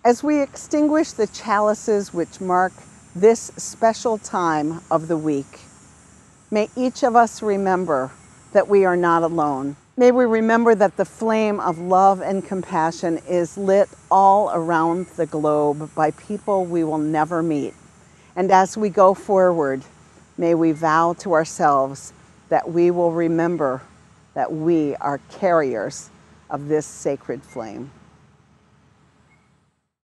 As we extinguish the chalices which mark this special time of the week, may each of us remember that we are not alone. May we remember that the flame of love and compassion is lit all around the globe by people we will never meet. And as we go forward, may we vow to ourselves that we will remember that we are carriers of this sacred flame.